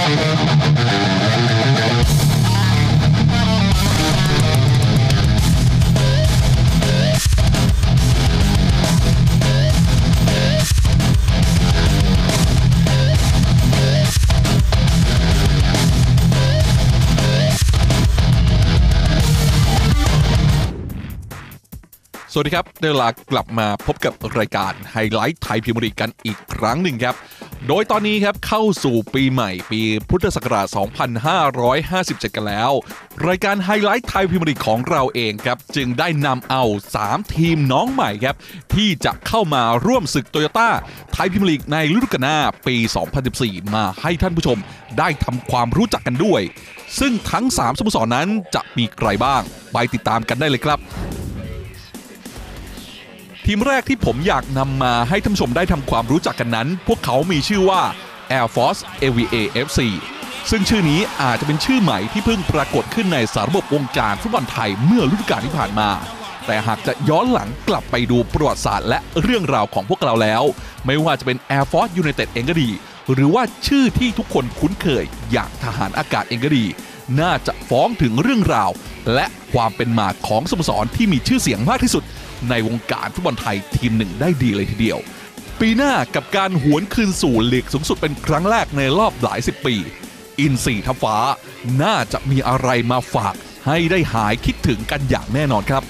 สวัสดีครับได้เวลากลับมาพบกับรายการไฮไลท์ไทยพรีเมียร์ลีกกันอีกครั้งหนึ่งครับโดยตอนนี้ครับเข้าสู่ปีใหม่ปีพุทธศักราช 2557 กันแล้วรายการไฮไลท์ไทยพรีเมียร์ลีกของเราเองครับจึงได้นำเอา3ทีมน้องใหม่ครับที่จะเข้ามาร่วมศึกโตโยต้าไทยพรีเมียร์ลีกในฤดูกาลหน้าปี 2014 มาให้ท่านผู้ชมได้ทำความรู้จักกันด้วยซึ่งทั้ง3สโมสรนั้นจะมีใครบ้างไปติดตามกันได้เลยครับทีมแรกที่ผมอยากนำมาให้ท่านผู้ชมได้ทำความรู้จักกันนั้นพวกเขามีชื่อว่า Air Force AVA FC ซึ่งชื่อนี้อาจจะเป็นชื่อใหม่ที่เพิ่งปรากฏขึ้นในสาระบบวงการฟุตบอลไทยเมื่อฤดูกาลที่ผ่านมาแต่หากจะย้อนหลังกลับไปดูประวัติศาสตร์และเรื่องราวของพวกเราแล้วไม่ว่าจะเป็น Air Force United เองก็ดีหรือว่าชื่อที่ทุกคนคุ้นเคยอย่างทหารอากาศเองก็ดีน่าจะฟ้องถึงเรื่องราวและความเป็นมาของสโมสรที่มีชื่อเสียงมากที่สุดในวงการฟุตบอลไทยทีมหนึ่งได้ดีเลยทีเดียวปีหน้ากับการหวนคืนสู่ลีกสูงสุดเป็นครั้งแรกในรอบหลายสิบปีอินทรีทัพฟ้าน่าจะมีอะไรมาฝากให้ได้หายคิดถึงกันอย่างแน่นอนครับ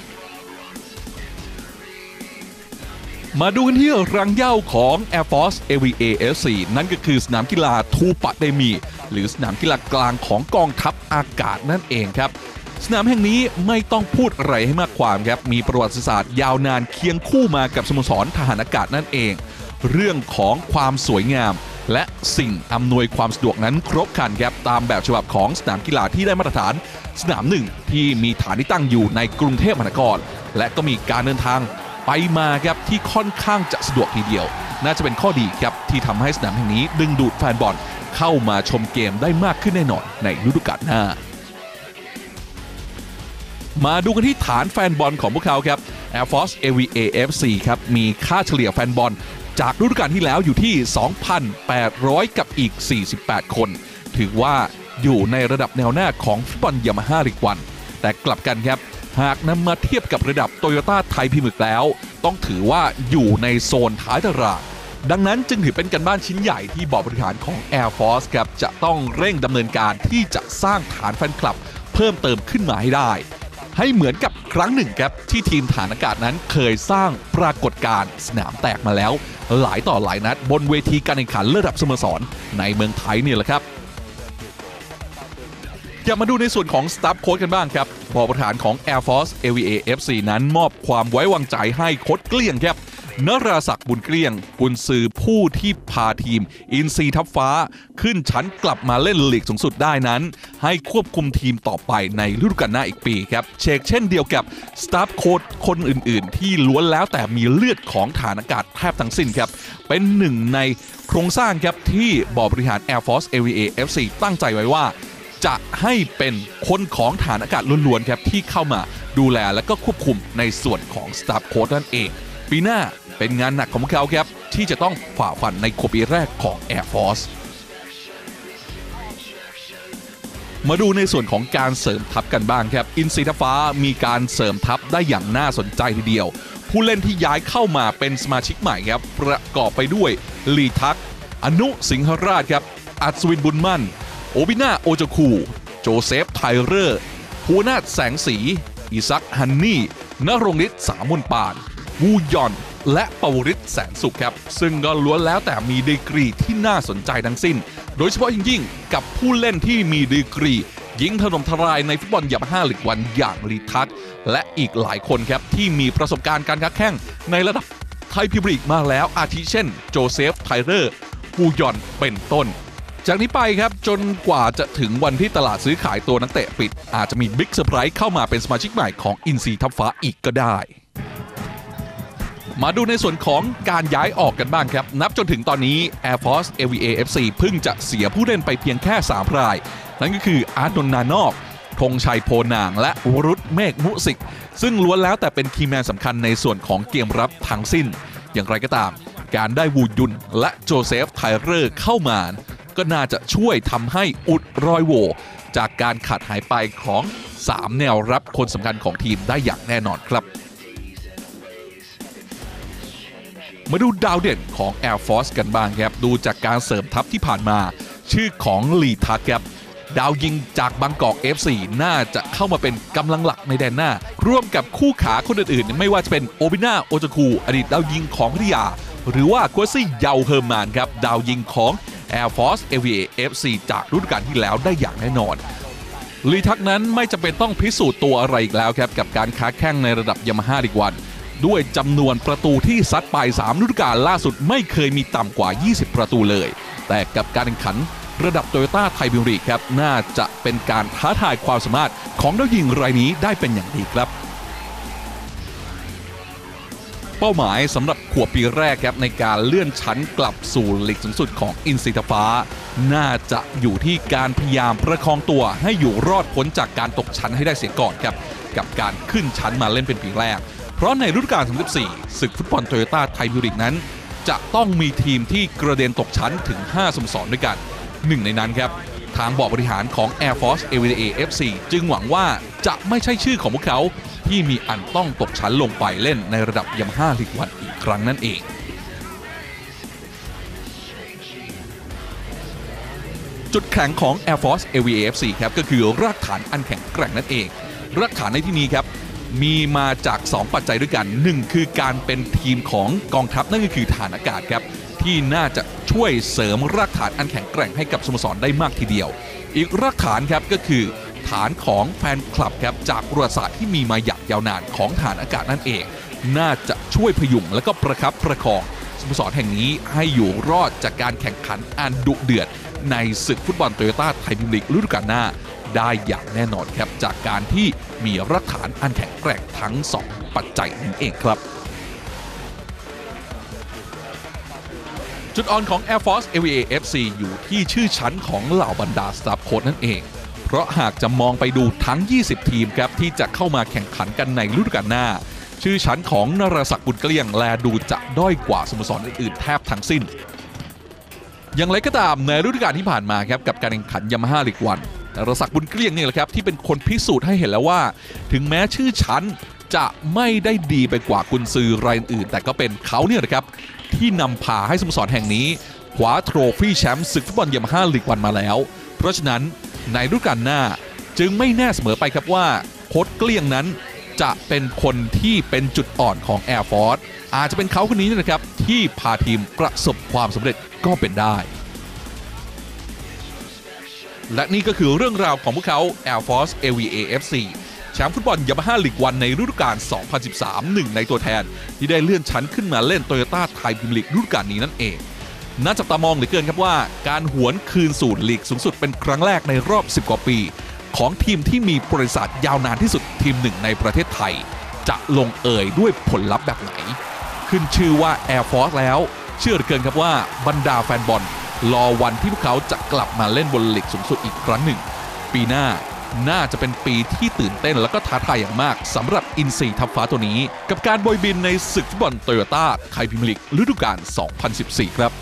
มาดูกันที่รังเหย้าของ Air Force AVA FC นั่นก็คือสนามกีฬาทูปะเตมีหรือสนามกีฬากลางของกองทัพอากาศนั่นเองครับสนามแห่งนี้ไม่ต้องพูดอะไรให้มากความครับมีประวัติศาสตร์ยาวนานเคียงคู่มากับสโมสรทหารอากาศนั่นเองเรื่องของความสวยงามและสิ่งอำนวยความสะดวกนั้นครบครันครับตามแบบฉบับของสนามกีฬาที่ได้มาตรฐานสนามหนึ่งที่มีฐานที่ตั้งอยู่ในกรุงเทพมหานครและก็มีการเดินทางไปมาครับที่ค่อนข้างจะสะดวกทีเดียวน่าจะเป็นข้อดีครับที่ทำให้สนามแห่งนี้ดึงดูดแฟนบอลเข้ามาชมเกมได้มากขึ้นแน่นอนในฤดูกาลหน้ามาดูกันที่ฐานแฟนบอลของพวกเขาครับ Air Force AVA FC ครับมีค่าเฉลี่ยแฟนบอลจากฤดูกาลที่แล้วอยู่ที่ 2,800 กับอีก 48 คนถือว่าอยู่ในระดับแนวหน้าของฟุตบอลยามาฮ่าลีกวันแต่กลับกันครับหากนำมาเทียบกับระดับโตโยต้าไทยพรีเมียร์ลีกแล้วต้องถือว่าอยู่ในโซนท้ายตารางดังนั้นจึงถือเป็นการบ้านชิ้นใหญ่ที่บอร์ดบริหารของ Air Force ครับจะต้องเร่งดำเนินการที่จะสร้างฐานแฟนคลับเพิ่มเติมขึ้นมาให้ได้ให้เหมือนกับครั้งหนึ่งครับที่ทีมฐานอากาศนั้นเคยสร้างปรากฏการณ์สนามแตกมาแล้วหลายต่อหลายนัดบนเวทีการแข่งขันระดับสโมสรในเมืองไทยนี่แหละครับอย่ามาดูในส่วนของสตาฟโค้ชกันบ้างครับบอร์ดบริหารของ Air Force AVA FC นั้นมอบความไว้วางใจให้โค้ชเกลี้ยงครับนราศักดิ์บุญเกลี้ยงกุนซือผู้ที่พาทีมอินทรีทัพฟ้าขึ้นชั้นกลับมาเล่นลีกสูงสุดได้นั้นให้ควบคุมทีมต่อไปในฤดูกาลหน้าอีกปีครับเช่นเดียวกับสตาฟโค้ชคนอื่นๆที่ล้วนแล้วแต่มีเลือดของฐานอากาศแทบทั้งสิ้นครับเป็นหนึ่งในโครงสร้างครับที่บอร์ดบริหาร Air Force AVA FC ตั้งใจไว้ว่าจะให้เป็นคนของฐานอากาศล้วนๆครับที่เข้ามาดูแลและก็ควบคุมในส่วนของสตาฟโค้ชนั่นเองปีหน้าเป็นงานหนักของพวกเขาครับที่จะต้องฝ่าฟันในขวบปีแรกของ Air Force มาดูในส่วนของการเสริมทัพกันบ้างครับอินทรีทัพฟ้ามีการเสริมทัพได้อย่างน่าสนใจทีเดียวผู้เล่นที่ย้ายเข้ามาเป็นสมาชิกใหม่ครับประกอบไปด้วยลีทักอนุสิงหราชครับอัศวินบุญมั่นโอบิน่าโอจคูโจเซฟไทเรอร์ภูนาถแสงสีอิซักฮันนี่ณรงค์ฤทธิ์สามนปานวูยอนและปวริศแสนสุขครับซึ่งก็ล้วนแล้วแต่มีดีกรีที่น่าสนใจทั้งสิ้นโดยเฉพาะยิ่งกับผู้เล่นที่มีดีกรียิงถล่มทลายในฟุตบอลยามาฮ่าลีกวันอย่างลีทักและอีกหลายคนครับที่มีประสบการณ์การค้าแข่งในระดับไทยพรีเมียร์ลีกมาแล้วอาทิเช่นโจเซฟไทเรอร์วูยอนเป็นต้นจากนี้ไปครับจนกว่าจะถึงวันที่ตลาดซื้อขายตัวนักเตะปิดอาจจะมีบิ๊กเซอร์ไพรส์เข้ามาเป็นสมาชิกใหม่ของอินทรีทัพฟ้าอีกก็ได้มาดูในส่วนของการย้ายออกกันบ้างครับนับจนถึงตอนนี้ Air Force AVA FC เพิ่งจะเสียผู้เล่นไปเพียงแค่3 รายนั่นก็คืออาร์ตนนท์ นานอกธงชัยโพนางและวรุษเมฆมุสิกซึ่งล้วนแล้วแต่เป็นคีย์แมนสำคัญในส่วนของเกมรับทั้งสิ้นอย่างไรก็ตามการได้วูยุนและโจเซฟไทเรอร์เข้ามาก็น่าจะช่วยทำให้อุดรอยโหว่จากการขาดหายไปของ3แนวรับคนสำคัญของทีมได้อย่างแน่นอนครับมาดูดาวเด่นของ Air Force กันบ้างครับดูจากการเสริมทัพที่ผ่านมาชื่อของลีทักครับดาวยิงจากบางกอก FC น่าจะเข้ามาเป็นกำลังหลักในแดนหน้าร่วมกับคู่ขาคนอื่นๆไม่ว่าจะเป็นโอบิน่าโอจาคูอดีตดาวยิงของพัทยาหรือว่ากัวซี่เยาเฮอร์มานครับดาวยิงของ Air Force AVA FC จากฤดูกาลที่แล้วได้อย่างแน่นอนลีทักนั้นไม่จำเป็นต้องพิสูจน์ตัวอะไรอีกแล้วครับกับการค้าแข่งในระดับยามาฮ่าลีกวันด้วยจำนวนประตูที่ซัดไป3ฤดูกาลล่าสุดไม่เคยมีต่ำกว่า20ประตูเลยแต่กับการแข่งขันระดับโตโยต้าไทยพรีเมียร์ลีกครับน่าจะเป็นการท้าทายความสามารถของดาวยิงรายนี้ได้เป็นอย่างดีครับเป้าหมายสำหรับขวบปีแรกครับในการเลื่อนชั้นกลับสู่ลีกสูงสุดของอินซีทฟ้าน่าจะอยู่ที่การพยายามประคองตัวให้อยู่รอดพ้นจากการตกชั้นให้ได้เสียก่อนครับกับการขึ้นชั้นมาเล่นเป็นปีแรกเพราะในฤดูกาล 2014 ศึกฟุตบอลโตโยต้าไทยพรีเมียร์ลีกนั้นจะต้องมีทีมที่กระเด็นตกชั้นถึง5สโมสรด้วยกันหนึ่งในนั้นครับทางบอร์ดบริหารของ Air Force AVA FC จึงหวังว่าจะไม่ใช่ชื่อของพวกเขาที่มีอันต้องตกชั้นลงไปเล่นในระดับยามาฮ่าลีกวันอีกครั้งนั่นเองจุดแข็งของ Air Force AVA FC ครับก็คือรากฐานอันแข็งแกร่งนั่นเองรากฐานในที่นี้ครับมีมาจาก2ปัจจัยด้วยกัน1คือการเป็นทีมของกองทัพนั่นก็คือฐานอากาศครับที่น่าจะช่วยเสริมรากฐานอันแข็งแกร่งให้กับสโมสรได้มากทีเดียวอีกรากฐานครับก็คือฐานของแฟนคลับครับจากประวัติศาสตร์ที่มีมาอย่างยาวนานของฐานอากาศนั่นเองน่าจะช่วยพยุงและก็ประคับประคองสโมสรแห่งนี้ให้อยู่รอดจากการแข่งขันอันดุเดือดในศึกฟุตบอลโตโยต้าไทยพรีเมียร์ลีกฤดูกาลหน้าได้อย่างแน่นอนครับจากการที่มีรากฐานอันแข็งแกร่งทั้ง2ปัจจัยนี้เองครับจุดอ่อนของ Air Force AVA FC อยู่ที่ชื่อชั้นของเหล่าบรรดาสตาฟโค้ชนั่นเองเพราะหากจะมองไปดูทั้ง20ทีมครับที่จะเข้ามาแข่งขันกันในฤดูกาลหน้าชื่อชั้นของนรศักดิ์บุญเกลี้ยงแลดูจะด้อยกว่าสโมสรอื่นๆแทบทั้งสิ้นอย่างไรก็ตามในฤดูกาลที่ผ่านมาครับกับการแข่งขันยามาฮ่าลีกวันนรศักดิ์บุญเกลี้ยงนี่แหละครับที่เป็นคนพิสูจน์ให้เห็นแล้วว่าถึงแม้ชื่อชั้นจะไม่ได้ดีไปกว่ากุนซือรายอื่นแต่ก็เป็นเขาเนี่ยนะครับที่นำพาให้สโมสรแห่งนี้คว้าโทรฟี่แชมป์ศึกฟุตบอลยามาฮ่าลีกวันมาแล้วเพราะฉะนั้นในฤดูกาลหน้าจึงไม่แน่เสมอไปครับว่าโค้ชเกลี้ยงนั้นจะเป็นคนที่เป็นจุดอ่อนของ Air Force อาจจะเป็นเขาคนนี้นะครับที่พาทีมประสบความสำเร็จก็เป็นได้และนี่ก็คือเรื่องราวของพวกเขา Air Force AVA FC แชมป์ฟุตบอลยามาฮ่าลีกวันในฤดูกาล 2013 หนึ่งในตัวแทนที่ได้เลื่อนชั้นขึ้นมาเล่นโตโยต้าไทยพรีเมียร์ลีกฤดูกาลนี้นั่นเองน่าจับตามองเหลือเกินครับว่าการหวนคืนสู่ลีกสูงสุดเป็นครั้งแรกในรอบ10กว่าปีของทีมที่มีประวัติศาสตร์ยาวนานที่สุดทีมหนึ่งในประเทศไทยจะลงเอยด้วยผลลัพธ์แบบไหนขึ้นชื่อว่า Air Force แล้วเชื่อเหลือเกินครับว่าบรรดาแฟนบอลรอวันที่พวกเขาจะกลับมาเล่นบนลีกสูงสุดอีกครั้งหนึ่งปีหน้าน่าจะเป็นปีที่ตื่นเต้นและก็ท้าทายอย่างมากสำหรับอินซีทัพฟ้าตัวนี้กับการโบยบินในศึกฟุตบอลโตโยต้าไทยพรีเมียร์ลีกฤดูกาล 2014 ครับ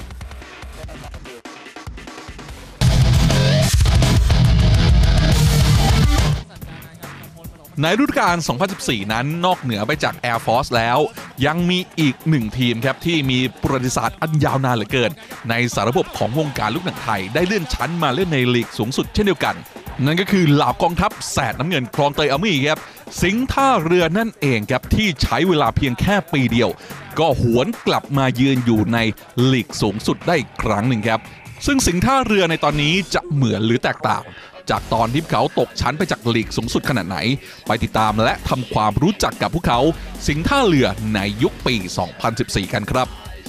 ในฤดูกาล 2014 นั้นนอกเหนือไปจาก Air Force แล้วยังมีอีก1ทีมครับที่มีประวัติศาสตร์อันยาวนานเหลือเกินในสารระบบของวงการลูกหนังไทยได้เลื่อนชั้นมาเล่นในลีกสูงสุดเช่นเดียวกันนั่นก็คือเหล่ากองทัพแสดน้ำเงินคลองเตยอาร์มี่ครับสิงห์ท่าเรือนั่นเองครับที่ใช้เวลาเพียงแค่ปีเดียวก็หวนกลับมายืนอยู่ในลีกสูงสุดได้อีกครั้งหนึ่งครับซึ่งสิงห์ท่าเรือในตอนนี้จะเหมือนหรือแตกต่างจากตอนที่เขาตกชั้นไปจากลีกสูงสุดขนาดไหนไปติดตามและทำความรู้จักกับพวกเขาสิงห์ท่าเรือในยุคปี 2014 กันครับ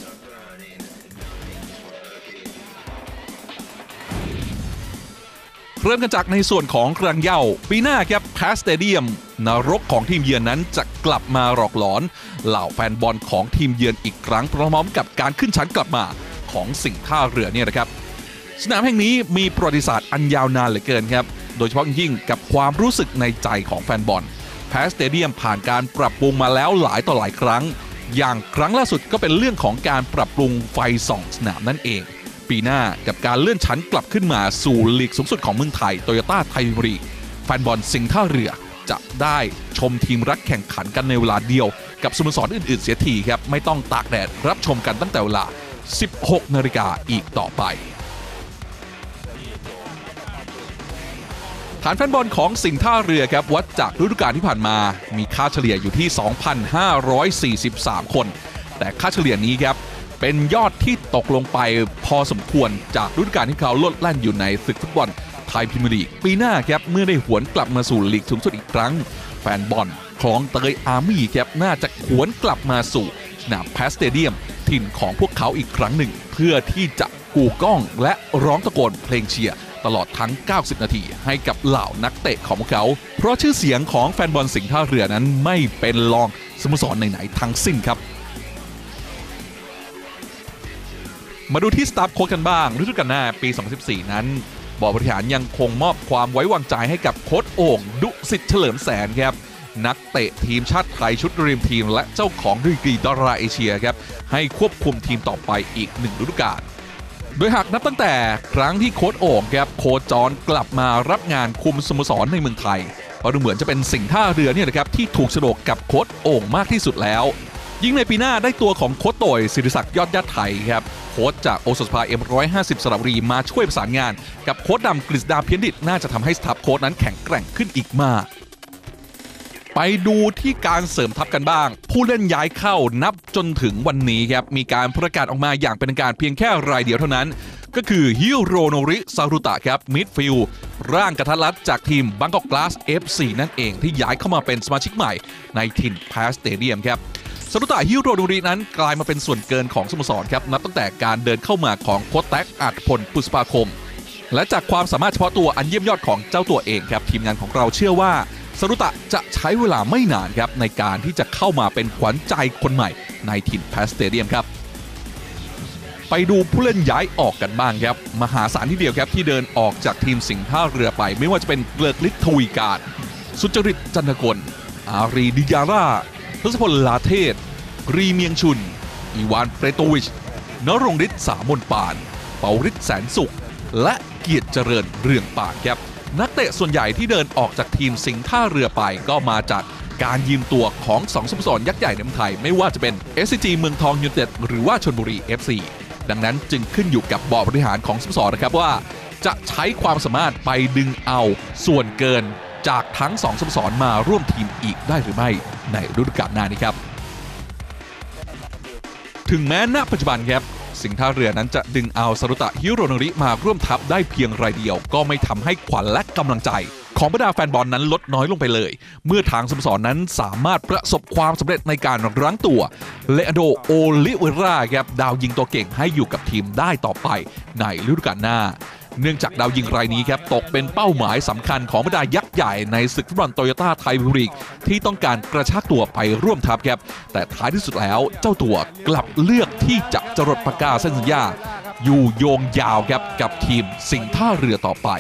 เริ่มกันจากในส่วนของครังเหย้าปีหน้าครับแพสเตเดียมนรกของทีมเยือนนั้นจะกลับมาหลอกหลอนเหล่าแฟนบอลของทีมเยือนอีกครั้งพร้อมกับการขึ้นชั้นกลับมาของสิงห์ท่าเรือเนี่ยนะครับสนามแห่งนี้มีประวัติศาสตร์อันยาวนานเหลือเกินครับโดยเฉพาะยิ่งกับความรู้สึกในใจของแฟนบอลแพสเตเดียมผ่านการปรับปรุงมาแล้วหลายต่อหลายครั้งอย่างครั้งล่าสุดก็เป็นเรื่องของการปรับปรุงไฟส่องสนามนั่นเองปีหน้ากับการเลื่อนชั้นกลับขึ้นมาสู่ลีกสูงสุดของเมืองไทยโตโยต้าไทยลีกแฟนบอลสิงห์ท่าเรือจะได้ชมทีมรักแข่งขันกันในเวลาเดียวกับสโมสรอื่นๆเสียทีครับไม่ต้องตากแดดรับชมกันตั้งแต่เวลา 16 นาฬิกาอีกต่อไปฐานแฟนบอลของสิงห์ท่าเรือครับวัดจากฤดูกาลที่ผ่านมามีค่าเฉลี่ยอยู่ที่ 2,543 คนแต่ค่าเฉลี่ยนี้ครับเป็นยอดที่ตกลงไปพอสมควรจากฤดูกาลที่เขาลดแล่นอยู่ในศึกฟุตบอลไทยพรีเมียร์ลีกปีหน้าครับเมื่อได้หวนกลับมาสู่ลีกสูงสุดอีกครั้งแฟนบอลของเตยอาร์มี่ครับน่าจะหวนกลับมาสู่สนามแพสสเตเดียมถิ่นของพวกเขาอีกครั้งหนึ่งเพื่อที่จะกู่ก้องและร้องตะโกนเพลงเชียร์ตลอดทั้ง 90 นาทีให้กับเหล่านักเตะของพวกเขาเพราะชื่อเสียงของแฟนบอลสิงห์ท่าเรือนั้นไม่เป็นรองสโมสรไหนๆทั้งสิ้นครับมาดูที่สตาฟโค้ชกันบ้างฤดูกาลหน้าปี 2014 นั้นบอร์ดบริหารยังคงมอบความไว้วางใจให้กับโค้ชโอ่งดุสิตเฉลิมแสนครับนักเตะทีมชาติไทยชุดเรียมทีมและเจ้าของดีกรีดาราเอเชียครับให้ควบคุมทีมต่อไปอีก1ฤดูกาลโดยหากนับตั้งแต่ครั้งที่โค้ชโอ่งครับโคจรกลับมารับงานคุมสโมสรในเมืองไทยก็ดูเหมือนจะเป็นสิงห์ท่าเรือเนี่ยนะครับที่ถูกฉลกกับโค้ชโอ่งมากที่สุดแล้วยิ่งในปีหน้าได้ตัวของโค้ชโตยศิริศักดิ์ยอดญาติไทยครับโค้ชจากโอสถสภา M150 สระบุรีมาช่วยประสานงานกับโค้ชดำกฤษดาเพียรดิษฐ์น่าจะทำให้สตาฟโค้ชนั้นแข็งแกร่งขึ้นอีกมากไปดูที่การเสริมทัพกันบ้างผู้เล่นย้ายเข้านับจนถึงวันนี้ครับมีการประกาศออกมาอย่างเป็นทางการเพียงแค่รายเดียวเท่านั้นก็คือฮิโรโนริซารุตะครับมิดฟิลด์ร่างกระทัดรัดจากทีมบางกอกกลาส FC นั่นเองที่ย้ายเข้ามาเป็นสมาชิกใหม่ในถิ่นแพสสเตเดียมครับซารุตะฮิโรโนรินั้นกลายมาเป็นส่วนเกินของสโมสรครับนับตั้งแต่การเดินเข้ามาของโค้ชแท็กอัฏฐพลปุษภาคมและจากความสามารถเฉพาะตัวอันเยี่ยมยอดของเจ้าตัวเองครับทีมงานของเราเชื่อว่าซารุตะจะใช้เวลาไม่นานครับในการที่จะเข้ามาเป็นขวัญใจคนใหม่ในถิ่นแพสสเตเดียมครับไปดูผู้เล่นย้ายออกกันบ้างครับมหาศาลที่เดียวครับที่เดินออกจากทีมสิงห์ท่าเรือไปไม่ว่าจะเป็นเกลิกฤทธิ์ทวีการสุจริตจันทกลอารีดิยาร่าทศพลลาเทศรีเมียงชุนอีวานเปรโตวิชนรงฤทธิ์สามนปานเปาฤทธิ์แสนสุขและเกียรติเจริญเรืองปานครับนักเตะส่วนใหญ่ที่เดินออกจากทีมสิงห์ท่าเรือไปก็มาจากการยืมตัวของ2สโมสรยักษ์ใหญ่ในเมืองไทยไม่ว่าจะเป็น SCG เมืองทองยูไนเต็ดหรือว่าชลบุรี FC ดังนั้นจึงขึ้นอยู่กับบอร์ดบริหารของสโมสรนะครับว่าจะใช้ความสามารถไปดึงเอาส่วนเกินจากทั้ง2สโมสรมาร่วมทีมอีกได้หรือไม่ในฤดูกาลหน้านี้ครับถึงแม้ณปัจจุบันครับสิงห์ท่าเรือนั้นจะดึงเอาซารุตะฮิโรโนริมาร่วมทัพได้เพียงรายเดียวก็ไม่ทำให้ขวัญและกำลังใจของบรรดาแฟนบอลนั้นลดน้อยลงไปเลยเมื่อทางสโมสรนั้นสามารถประสบความสำเร็จในการรั้งตัวเลอันโดโอลิเวราครับดาวยิงตัวเก่งให้อยู่กับทีมได้ต่อไปในฤดูกาลหน้าเนื่องจากดาวยิงรายนี้ครับตกเป็นเป้าหมายสำคัญของบรรดายักษ์ใหญ่ในศึกฟุตบอลโตโยต้าไทยพรีเมียร์ลีกที่ต้องการกระชากตัวไปร่วมทัพครับแต่ท้ายที่สุดแล้วเจ้าตัวกลับเลือกที่จะจรดปากกาเซ็นสัญญาอยู่โยงยาวครับกับทีมสิงห์ท่าเรือต่อไป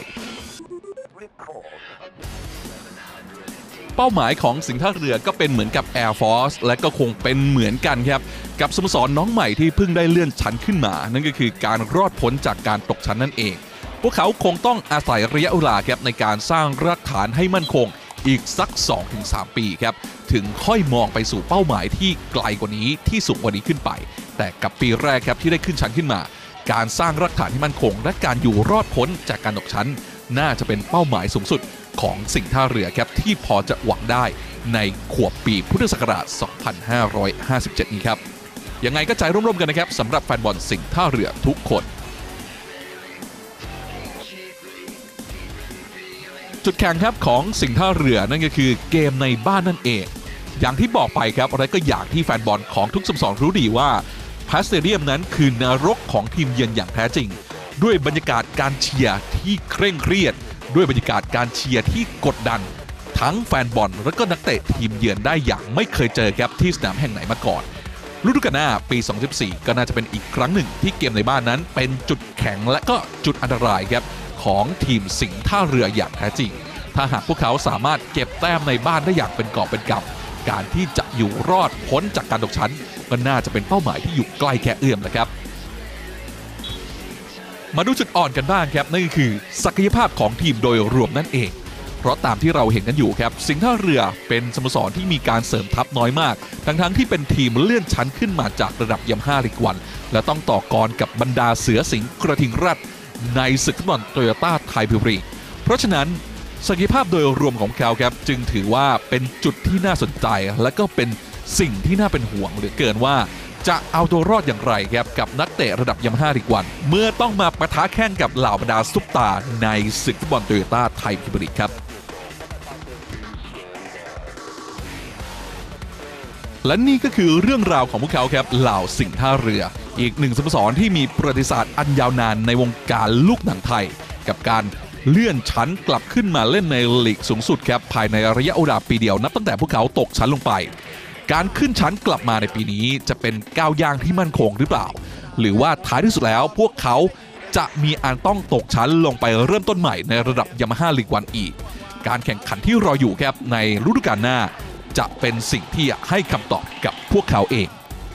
เป้าหมายของสิงห์ท่าเรือก็เป็นเหมือนกับ Air Force และก็คงเป็นเหมือนกันครับกับสโมสรน้องใหม่ที่เพิ่งได้เลื่อนชั้นขึ้นมานั่นก็คือการรอดพ้นจากการตกชั้นนั่นเองพวกเขาคงต้องอาศัยระยะเวลาครับในการสร้างรากฐานให้มั่นคงอีกสัก 2-3 ปีครับถึงค่อยมองไปสู่เป้าหมายที่ไกลกว่านี้ที่สูงกว่านี้ขึ้นไปแต่กับปีแรกครับที่ได้ขึ้นชั้นขึ้นมาการสร้างรากฐานที่มั่นคงและการอยู่รอดพ้นจากการตกชั้นน่าจะเป็นเป้าหมายสูงสุดของสิงห์ท่าเรือครับที่พอจะหวังได้ในขวบปีพุทธศักราช 2557 นี้ครับยังไงก็ใจร่วมๆกันนะครับสำหรับแฟนบอลสิงห์ท่าเรือทุกคนจุดแข็งครับของสิงห์ท่าเรือนั่นก็คือเกมในบ้านนั่นเองอย่างที่บอกไปครับและก็อย่างที่แฟนบอลของทุกสโมสรรู้ดีว่าแพสสเตเดียมนั้นคือนรกของทีมเยือนอย่างแท้จริงด้วยบรรยากาศการเชียร์ที่เคร่งเครียดด้วยบรรยากาศการเชียร์ที่กดดันทั้งแฟนบอลและก็นักเตะทีมเยือนได้อย่างไม่เคยเจอครับที่สนามแห่งไหนมาก่อนฤดูกาลหน้าปี 2014 ก็น่าจะเป็นอีกครั้งหนึ่งที่เกมในบ้านนั้นเป็นจุดแข็งและก็จุดอันตรายครับของทีมสิงห์ท่าเรืออย่างแท้จริงถ้าหากพวกเขาสามารถเก็บแต้มในบ้านได้อย่างเป็นกอบเป็นกำการที่จะอยู่รอดพ้นจากการตกชั้นก็น่าจะเป็นเป้าหมายที่อยู่ใกล้แค่เอื้อมนะครับมาดูจุดอ่อนกันบ้างครับนั่นก็คือศักยภาพของทีมโดยรวมนั่นเองเพราะตามที่เราเห็นกันอยู่ครับสิงห์ท่าเรือเป็นสโมสรที่มีการเสริมทัพน้อยมากทั้งที่เป็นทีมเลื่อนชั้นขึ้นมาจากระดับยำ5ลีกวันและต้องต่อกรกับบรรดาเสือสิงห์กระทิงรัฐในศึกฟุตบอลโตโยต้าไทยพรีเมียร์ลีกเพราะฉะนั้นศักยภาพโดยรวมของเขาครับจึงถือว่าเป็นจุดที่น่าสนใจและก็เป็นสิ่งที่น่าเป็นห่วงเหลือเกินว่าจะเอาตัวรอดอย่างไรครับกับนักเตะระดับยำ5ลีกวันเมื่อต้องมาปะทะแข่งกับเหล่าบรรดาซุปตาร์ในศึกฟุตบอลโตโยต้าไทยพรีเมียร์ลีกครับและนี่ก็คือเรื่องราวของพวกเขาครับเหล่าสิงห์ท่าเรืออีกหนึ่งสโมสรที่มีประวัติศาสตร์อันยาวนานในวงการลูกหนังไทยกับการเลื่อนชั้นกลับขึ้นมาเล่นในลีกสูงสุดครับภายในระยะเวลาปีเดียวนับตั้งแต่พวกเขาตกชั้นลงไปการขึ้นชั้นกลับมาในปีนี้จะเป็นก้าวย่างที่มั่นคงหรือเปล่าหรือว่าท้ายที่สุดแล้วพวกเขาจะมีอันต้องตกชั้นลงไปเริ่มต้นใหม่ในระดับยามาฮ่าลีกวันอีกการแข่งขันที่รออยู่ครับในฤดูกาลหน้าจะเป็นสิ่งที่ให้คำตอบกับพวกเขาเอง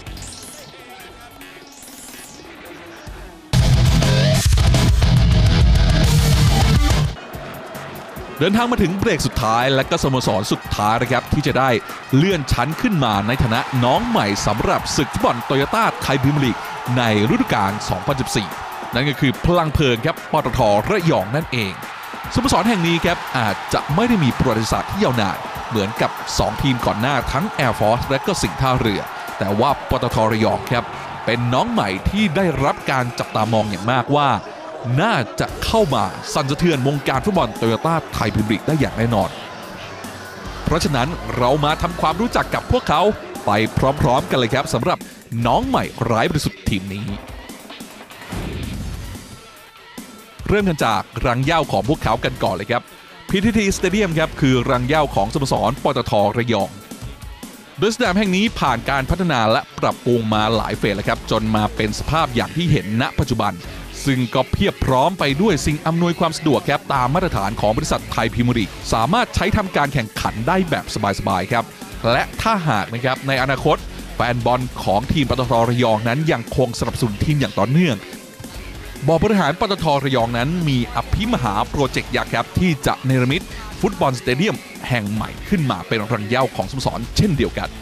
เดินทางมาถึงเบรกสุดท้ายและก็สโมสรสุดท้ายนะครับที่จะได้เลื่อนชั้นขึ้นมาในฐานะน้องใหม่สำหรับศึกฟุตบอลโตโยต้าไทยพรีเมียร์ลีกในฤดูกาล 2014 นั่นก็คือพลังเพลิงครับปตท.ระยองนั่นเองสโมสรแห่งนี้ครับอาจจะไม่ได้มีประวัติศาสตร์ที่ยาวนานเหมือนกับ2ทีมก่อนหน้าทั้ง Air Force และก็สิงห์ท่าเรือแต่ว่าปตท.ระยองครับเป็นน้องใหม่ที่ได้รับการจับตามองอย่างมากว่าน่าจะเข้ามาสั่นสะเทือนวงการฟุตบอลโตโยต้าไทยพรีเมียร์ลีกได้อย่างแน่นอนเพราะฉะนั้นเรามาทำความรู้จักกับพวกเขาไปพร้อมๆกันเลยครับสำหรับน้องใหม่ไร้บริสุทธิ์ทีมนี้เริ่มกันจากรังเหย้าของพวกเขากันก่อนเลยครับ PTT Stadium ครับคือรังเหย้าของสโมสรปตท.ระยองโดยสนามแห่งนี้ผ่านการพัฒนาและปรับปรุงมาหลายเฟสแล้วครับจนมาเป็นสภาพอย่างที่เห็นณปัจจุบันซึ่งก็เพียบพร้อมไปด้วยสิ่งอำนวยความสะดวกครับตามมาตรฐานของบริษัทไทยพรีเมียร์ลีกสามารถใช้ทำการแข่งขันได้แบบสบายๆครับและถ้าหากนะครับในอนาคตแฟนบอลของทีมปตท.ระยองนั้นยังคงสนับสนุนทีมอย่างต่อเนื่องบอร์ดบริหารปตท.ระยองนั้นมีอภิมหาโปรเจกต์ยักษ์ครับที่จะเนรมิตฟุตบอลสเตเดียมแห่งใหม่ขึ้นมาเป็นรังเหย้าของสโมสรเช่นเดียวกัน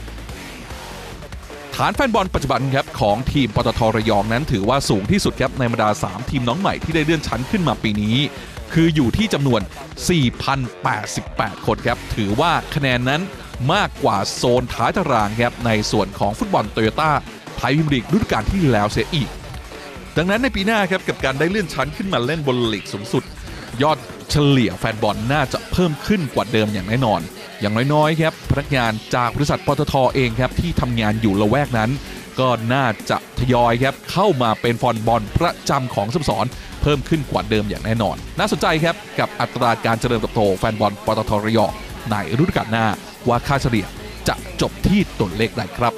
ฐานแฟนบอลปัจจุบันครับของทีมปตท.ระยองนั้นถือว่าสูงที่สุดครับในบรรดา3ทีมน้องใหม่ที่ได้เลื่อนชั้นขึ้นมาปีนี้คืออยู่ที่จำนวน 4,088 คนครับถือว่าคะแนนนั้นมากกว่าโซนท้ายตารางครับในส่วนของฟุตบอลโตโยต้าไทยพรีเมียร์ลีกฤดูกาลที่แล้วเสียอีกดังนั้นในปีหน้าครับกับการได้เลื่อนชั้นขึ้นมาเล่นบนลีกสูงสุดยอดเฉลี่ยแฟนบอลน่าจะเพิ่มขึ้นกว่าเดิมอย่างแน่นอนอย่างน้อยๆครับพนักงานจากบริษัทปตท.เองครับที่ทำงานอยู่ละแวกนั้นก็น่าจะทยอยครับเข้ามาเป็นแฟนบอลประจำของสโมสรเพิ่มขึ้นกว่าเดิมอย่างแน่นอนน่าสนใจครับกับอัตราการเจริญเติบโตแฟนบอลปตท.ระยองในฤดูกาลหน้าว่าค่าเฉลี่ยจะจบที่ตัวเลขใดครับ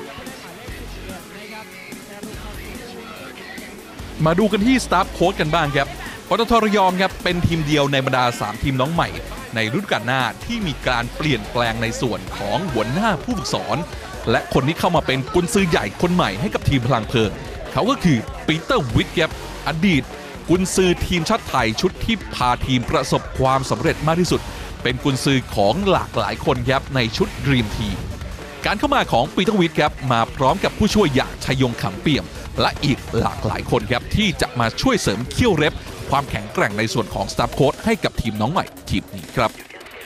มาดูกันที่สตาฟโค้ชกันบ้างครับปตท.ระยองครับเป็นทีมเดียวในบรรดา3ทีมน้องใหม่ในฤดูกาลหน้าที่มีการเปลี่ยนแปลงในส่วนของหัวหน้าผู้ฝึกสอนและคนที่เข้ามาเป็นกุนซือใหญ่คนใหม่ให้กับทีมพลังเพลิงเขาก็คือปีเตอร์วิทครับอดีตกุนซือทีมชาติไทยชุดที่พาทีมประสบความสำเร็จมากที่สุดเป็นกุนซือของหลากหลายคนครับในชุดดรีมทีมการเข้ามาของปีเตอร์วิทครับมาพร้อมกับผู้ช่วยอย่างชัยยงขำเปี่ยมและอีกหลากหลายคนครับที่จะมาช่วยเสริมเขี้ยวเร็บความแข็งแกร่งในส่วนของสตาฟโค้ชให้กับทีมน้องใหม่ทีมนี้ครับ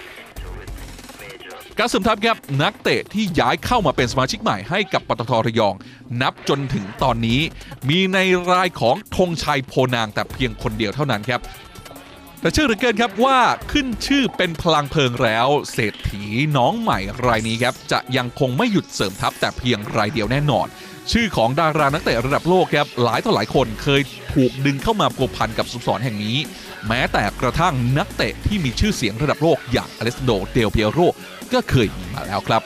การเสริมทัพครับนักเตะที่ย้ายเข้ามาเป็นสมาชิกใหม่ให้กับปตท.ระยองนับจนถึงตอนนี้มีในรายของธงชัยโพนางแต่เพียงคนเดียวเท่านั้นครับแต่เชื่อเหลือเกินครับว่าขึ้นชื่อเป็นพลังเพลิงแล้วเศรษฐีน้องใหม่รายนี้ครับจะยังคงไม่หยุดเสริมทัพแต่เพียงรายเดียวแน่นอนชื่อของดารานักเตะระดับโลกครับหลายต่อหลายคนเคยถูกดึงเข้ามาพัวพันกับสโมสรแห่งนี้แม้แต่กระทั่งนักเตะที่มีชื่อเสียงระดับโลกอย่างอเลสซานโด เดลเปียโรก็เคยมีมาแล้วครับ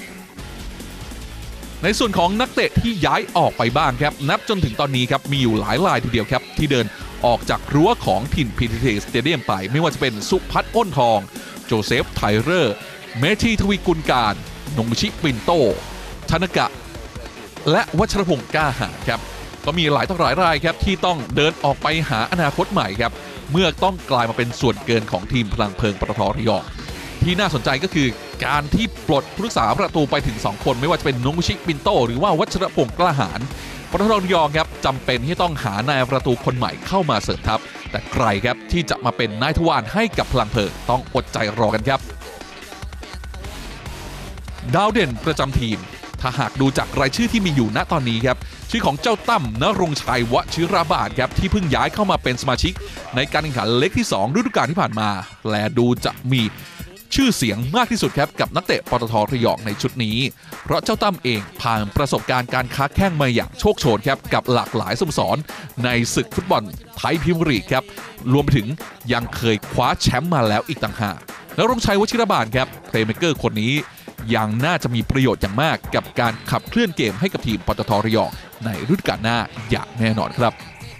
ในส่วนของนักเตะที่ย้ายออกไปบ้างครับนับจนถึงตอนนี้ครับมีอยู่หลายรายทีเดียวครับที่เดินออกจากรั้วของถิ่น PTT Stadium ไปไม่ว่าจะเป็นสุพัฒน์อ้นทองโจเซฟไทเรอร์เมธีทวีกุลการนงชิปินโตธนกะและวัชรพงษ์กล้าหาญครับก็มีหลายต่อหลายรายครับที่ต้องเดินออกไปหาอนาคตใหม่ครับเมื่อต้องกลายมาเป็นส่วนเกินของทีมพลังเพลิงปตท.ระยองที่น่าสนใจก็คือการที่ปลดผู้รักษาประตูไปถึง2คนไม่ว่าจะเป็นนุงชิปินโตหรือว่าวัชรพงษ์กล้าหาญปตท.ระยองครับจำเป็นที่ต้องหานายประตูคนใหม่เข้ามาเสริมทัพแต่ใครครับที่จะมาเป็นนายทวารให้กับพลังเพลิงต้องอดใจรอกันครับดาวเด่นประจำทีมถ้าหากดูจากรายชื่อที่มีอยู่ณตอนนี้ครับชื่อของเจ้าตั้มณรงค์ชัยวชิรบาทครับที่เพิ่งย้ายเข้ามาเป็นสมาชิกในการแข่งขันเล็กที่2ฤดูกาลที่ผ่านมาและดูจะมีชื่อเสียงมากที่สุดครับกับนักเตะปตท.ระยองในชุดนี้เพราะเจ้าตั้มเองผ่านประสบการณ์การค้าแข้งมาอย่างโชคโชนครับกับหลากหลายสโมสรในศึกฟุตบอลไทยพรีเมียร์ลีกครับรวมไปถึงยังเคยคว้าแชมป์มาแล้วอีกต่างหากณรงค์ชัยวชิรบาทครับเพลย์เมคเกอร์คนนี้ยังน่าจะมีประโยชน์อย่างมากกับการขับเคลื่อนเกมให้กับทีมปตท.ระยองในฤดูกาลหน้าอย่างแน่นอนครับ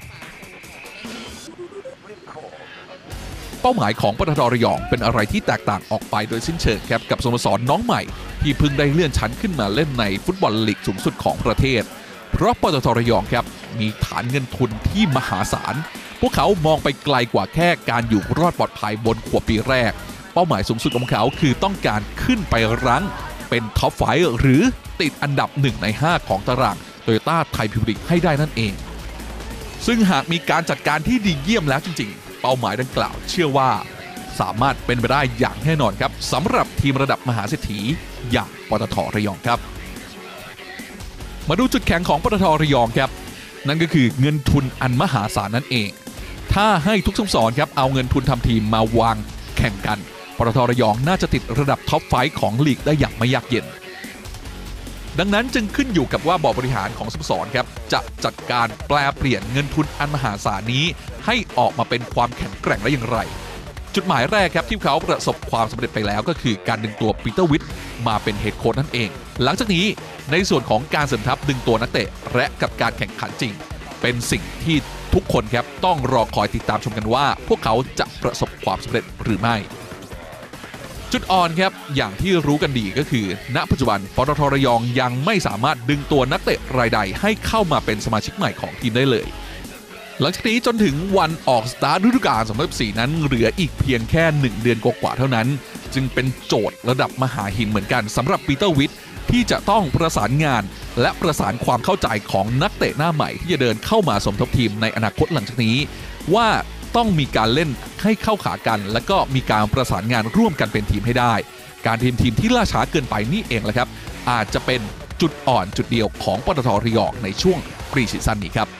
เป้าหมายของปตท.ระยองเป็นอะไรที่แตกต่างออกไปโดยสิ้นเชิงครับกับสโมสรน้องใหม่ที่เพิ่งได้เลื่อนชั้นขึ้นมาเล่นในฟุตบอลลีกสูงสุดของประเทศเพราะปตท.ระยองครับมีฐานเงินทุนที่มหาศาลพวกเขามองไปไกลกว่าแค่การอยู่รอดปลอดภัยบนขวบปีแรกเป้าหมายสูงสุดของเขาคือต้องการขึ้นไปรั้งเป็นท็อป5หรือติดอันดับ1ใน5ของตารางโตโยต้าไทยพรีเมียร์ลีกให้ได้นั่นเองซึ่งหากมีการจัดการที่ดีเยี่ยมแล้วจริงๆเป้าหมายดังกล่าวเชื่อว่าสามารถเป็นไปได้อย่างแน่นอนครับสำหรับทีมระดับมหาเศรษฐีอย่างปตท.ระยองครับมาดูจุดแข็งของปตท.ระยองครับนั่นก็คือเงินทุนอันมหาศาลนั่นเองถ้าให้ทุกสโมสรครับเอาเงินทุนทำทีมมาวางแข่งกันปตท.ระยองน่าจะติดระดับท็อป5ของลีกได้อย่างไม่ยากเย็นดังนั้นจึงขึ้นอยู่กับว่าบอร์ดบริหารของสโมสรครับจะจัดการแปลเปลี่ยนเงินทุนอันมหาศาลนี้ให้ออกมาเป็นความแข็งแกร่งได้อย่างไรจุดหมายแรกครับที่เขาประสบความสำเร็จไปแล้วก็คือการดึงตัวปีเตอร์วิทมาเป็นเฮดโค้ชนั่นเองหลังจากนี้ในส่วนของการเสริมทัพดึงตัวนักเตะและกับการแข่งขันจริงเป็นสิ่งที่ทุกคนครับต้องรอคอยติดตามชมกันว่าพวกเขาจะประสบความสำเร็จหรือไม่จุดอ่อนครับอย่างที่รู้กันดีก็คือณปัจจุบันปตท.ระยองยังไม่สามารถดึงตัวนักเตะรายใดให้เข้ามาเป็นสมาชิกใหม่ของทีมได้เลยหลังจากนี้จนถึงวันออกสตาร์ทฤดูกาล2014นั้นเหลืออีกเพียงแค่1เดือนกว่าเท่านั้นจึงเป็นโจทย์ระดับมหาหินเหมือนกันสำหรับปีเตอร์วิทที่จะต้องประสานงานและประสานความเข้าใจของนักเตะหน้าใหม่ที่จะเดินเข้ามาสมทบทีมในอนาคตหลังจากนี้ว่าต้องมีการเล่นให้เข้าขากันและก็มีการประสานงานร่วมกันเป็นทีมให้ได้การทีมที่ล่าช้าเกินไปนี่เองแหละครับอาจจะเป็นจุดอ่อนจุดเดียวของปตท.ระยองในช่วงพรีซีซั่นนี้ครับ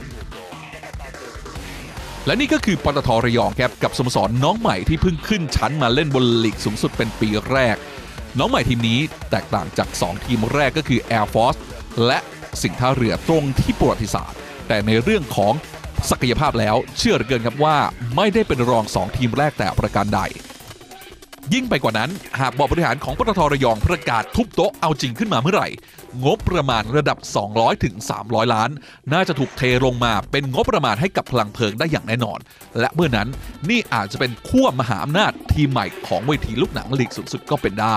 และนี่ก็คือปตท.ระยองครับกับสโมสรน้องใหม่ที่เพิ่งขึ้นชั้นมาเล่นบนลีกสูงสุดเป็นปีแรกน้องใหม่ทีมนี้แตกต่างจาก2ทีมแรกก็คือ Air Force และสิงห์ท่าเรือตรงที่ประวัติศาสตร์แต่ในเรื่องของศักยภาพแล้วเชื่อเหลือเกินครับว่าไม่ได้เป็นรอง2ทีมแรกแต่ประการใดยิ่งไปกว่านั้นหากบอร์ดบริหารของปตท.ระยองประกาศทุบโต๊ะเอาจริงขึ้นมาเมื่อไหร่งบประมาณระดับ200 ถึง 300 ล้านน่าจะถูกเทลงมาเป็นงบประมาณให้กับพลังเพลิงได้อย่างแน่นอนและเมื่อนั้นนี่อาจจะเป็นขั้วมหาอำนาจทีมใหม่ของเวทีลูกหนังลีกสูงสุดก็เป็นได้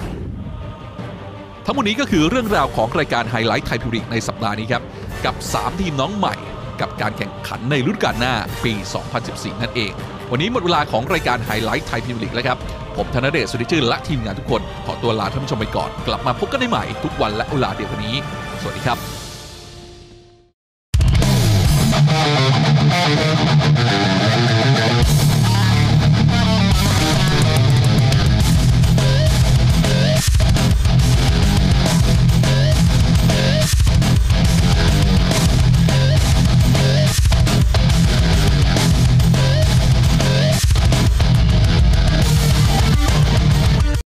ทั้งหมดนี้ก็คือเรื่องราวของรายการไฮไลท์ไทยพรีเมียร์ลีกในสัปดาห์นี้ครับกับ3ทีมน้องใหม่กับการแข่งขันในฤดูกาลหน้าปี 2014 นั่นเองวันนี้หมดเวลาของรายการไฮไลท์ไทยพรีเมียร์ลีกแล้วครับผมธนเดช สุริชื่นและทีมงานทุกคนขอตัวลาท่านผู้ชมไปก่อนกลับมาพบกันได้ใหม่ทุกวันและเวลาเดียวกันนี้สวัสดีครับ